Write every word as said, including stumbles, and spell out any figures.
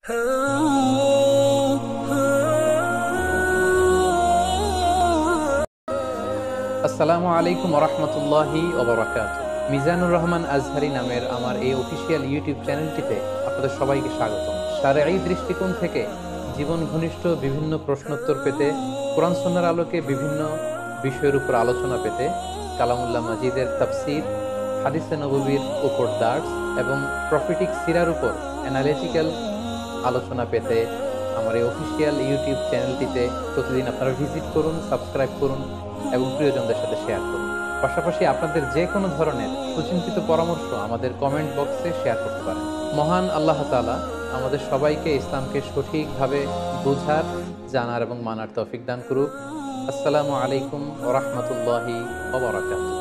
আসসালামু আলাইকুম ওয়া রাহমাতুল্লাহি ওয়া বারাকাতুহু। মিজানুর রহমান আজহারি নামের আমার এই অফিসিয়াল ইউটিউব চ্যানেলটিতে আপনাদের সবাইকে স্বাগতম। শারঈ দৃষ্টিকোণ থেকে জীবন ঘনিষ্ঠ বিভিন্ন প্রশ্নোত্তর পেতে, কোরআন সুন্নাহর আলোকে বিভিন্ন বিষয়ের উপর আলোচনা পেতে, কালামুল্লাহ মাজিদের তাফসীর, হাদিসে নববীর উপর দার্স এবং প্রফেটিক সিরার উপর অ্যানালিটিক্যাল আলোচনা পেতে আমার এই অফিসিয়াল ইউটিউব চ্যানেলটিতে প্রতিদিন আপনারা ভিজিট করুন, সাবস্ক্রাইব করুন এবং প্রিয়জনদের সাথে শেয়ার করুন। পাশাপাশি আপনাদের যে কোনো ধরনের সুচিন্তিত পরামর্শ আমাদের কমেন্ট বক্সে শেয়ার করতে পারেন। মহান আল্লাহ তাআলা আমাদের সবাইকে ইসলামকে সঠিকভাবে বোঝার, জানার এবং মানার তৌফিক দান করুক। আসসালামু আলাইকুম ওয়া রাহমাতুল্লাহি ওয়া বারাকাতুহু।